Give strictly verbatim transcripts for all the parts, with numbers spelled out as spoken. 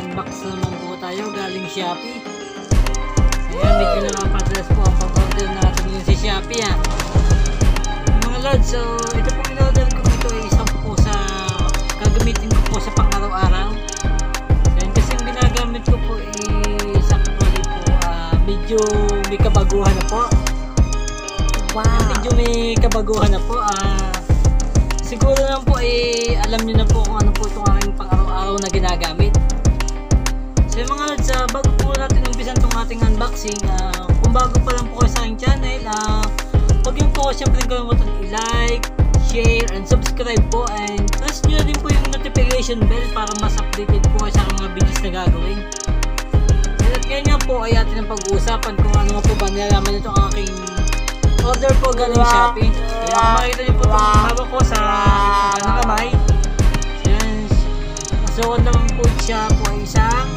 mag-unbox naman po tayo galing Shopee. Ayan, medyo nakapadalas po ang pag-order natin yun sa Shopee ah. Mga lods, so ito po in-order ko ito ay isang po sa gagamitin ko po sa pang-araw-araw. Ayan, kasi yung ginagamit ko po is actually po uh, medyo may kabaguhan na po. Wow. Ayan, medyo may kabaguhan na po. Uh, siguro lang po eh, alam nyo na po kung ano po itong aking pang-araw-araw na ginagamit. So mga lods, uh, bago po natin umpisan itong ating unboxing, uh, kung bago pa lang po kayo sa aking channel, uh, huwag yung po syempre kalimutan i-like, share, and subscribe po, and press nyo din po yung notification bell para mas updated po kayo sa mga videos na gagawin. And at ngayon nga po ay atin ang pag-uusapan kung ano nga po ba nilalaman itong aking order po galing Shopee. Kaya kung makikita nyo po itong hawak ko sa aking kamay, so yan, masukod naman po siya po ay isang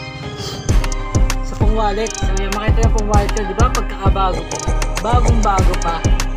sa pong wallet. So yan, makita nyo pong wallet ko, di ba? Pagkakabago po, bagong bago pa.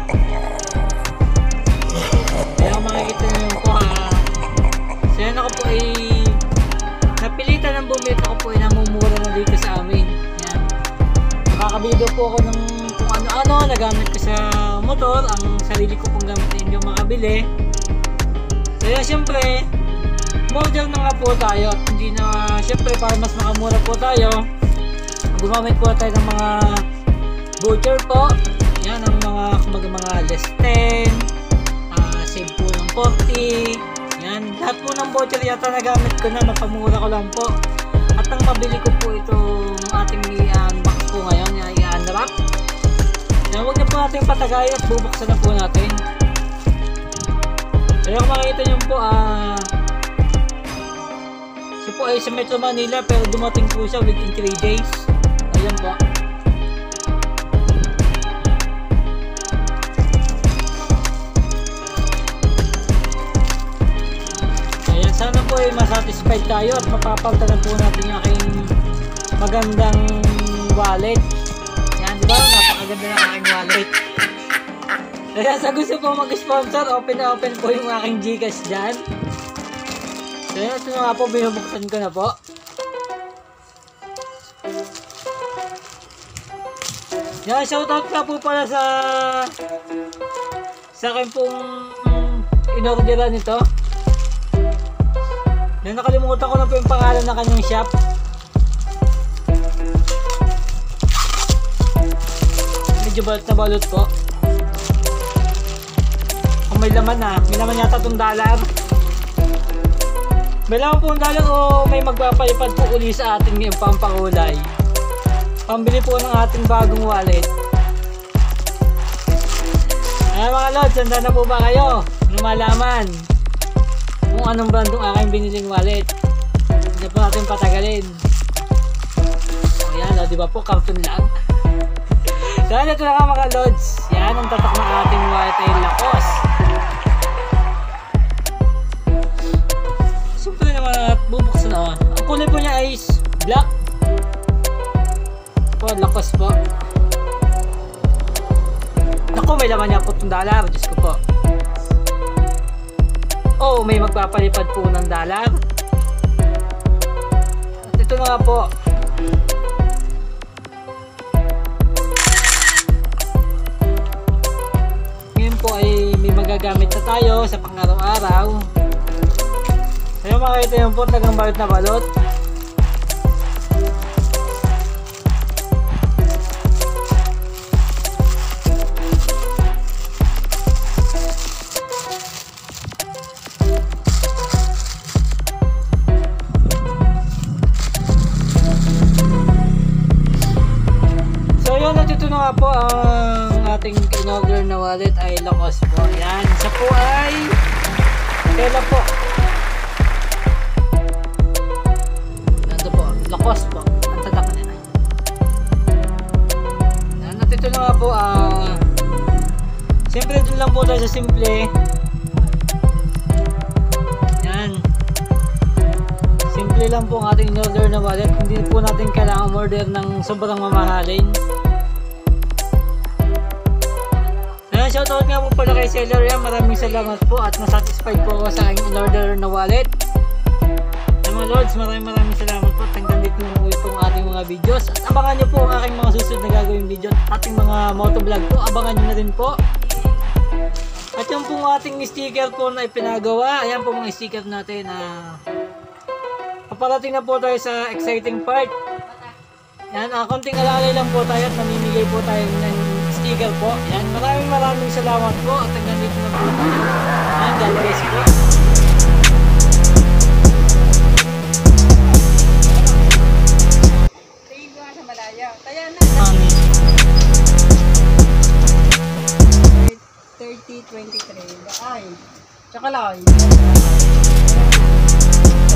Kaya kung makikita nyo po ha, so yan, ako po ay napilitan ng bumili, ako po ay namumura na dito sa amin. Yan, makakabili po ako ng kung ano-ano nagamit ko sa motor, ang sarili ko pong gamit na hindi makabili. Kaya syempre model na nga po tayo, at hindi na syempre para mas makamura po tayo, gumamit po tayo ng mga voucher po. Yan ang mga kumbaga mga less ten, uh, save po ng forty. Yan, lahat po ng voucher yata nagamit ko na, mapamura ko lang po. At ang mabili ko po itong ating i-unbox po ngayon, i-unwrap. Yan, huwag na po natin patagay at bubuksan na po natin. Kaya kung makikita nyo po, ah, uh, siya po ay sa Metro Manila pero dumating po siya within three days. Ayan po. Ayan, sana po ay masatisfied tayo at mapapalitan po natin yung aking magandang wallet. Yan, di ba? Napakaganda ng aking wallet. Kaya sa gusto po mag-sponsor, open na open po yung aking Gcash dyan. So yan, ito na nga po, binubuksan ko na po. Yan, shoutout na po pala sa sa akin pong in-orderan nito. Yan, nakalimutan ko na po yung pangalan ng kanyang shop. Medyo balot na balot po. Kung may laman na, may laman yata itong dollar. May laman po ang dollar o may magpapalipad po uli sa ating yung pampakulay. Pambili po ng ating bagong wallet. Ayan mga lods, handa na po ba kayo? Lumalaman kung anong brand ng aking biniling wallet. Hindi po natin patagalin. Ayan o, di ba po, karton lang. So yan, ito na nga mga lods. Yan ang tatak ng ating wallet ay Lacoste. Siyempre naman at bubuksan na. Ang kulay po niya ay black. Po, Lacoste po. Naku, may laman niya po itong dollar. Diyos ko po. Oh, may magpapalipad po ng dollar. At ito na nga po. Ngayon po ay may magagamit na tayo sa pang-araw-araw. Kaya makikita yung po tagang balot na balot. Ito na nga po ang ating in-order na wallet ay Lacoste po. Yan, isa po ay tela po. Ito po, Lacoste po. Ang tatak nila. Yan, at ito na nga po ah, uh, siyempre dun lang po tayo sa simple. Yan, simple lang po ang ating in-order na wallet. Hindi po natin kailangan order ng sobrang mamahalin. Shoutout nga po pala kay seller yan. Maraming salamat po at nasatisfied po ako sa aking in-order na wallet. Yung mga Lords, maraming maraming salamat po. Hanggang dito na po itong ating mga videos. At abangan nyo po ang aking mga susunod na gagawin video at ating mga motovlog po. Abangan nyo na rin po. At yung pong ating sticker po na ipinagawa, ayan po mga sticker natin. Uh, paparating na po tayo sa exciting part. Yan, uh, konting alalay lang po tayo at namimigay po tayo ng sticker po. Yan, maraming maraming salamat po at hanggang dito na po tayo. Yan, God bless po. thirty twenty-three. Ay, tsaka lang.